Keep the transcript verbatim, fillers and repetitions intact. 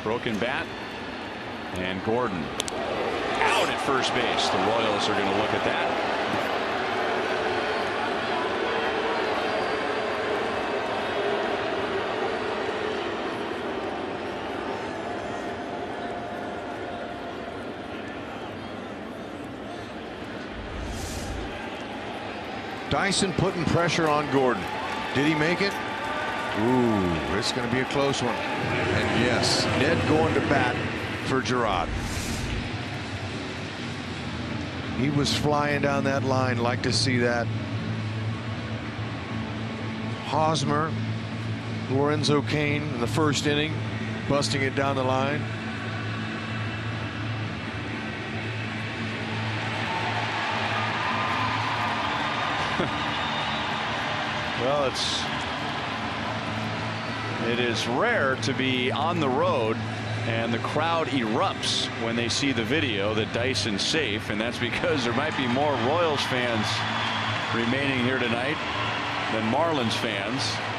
Broken bat. And Gordon out at first base. The Royals are going to look at that. Dyson putting pressure on Gordon. Did he make it? Ooh, it's going to be a close one. And yes, Ned going to bat for Jarrod. He was flying down that line. Like to see that. Hosmer, Lorenzo Cain in the first inning, busting it down the line. Well, it's it is rare to be on the road and the crowd erupts when they see the video that Dyson's safe, and that's because there might be more Royals fans remaining here tonight than Marlins fans.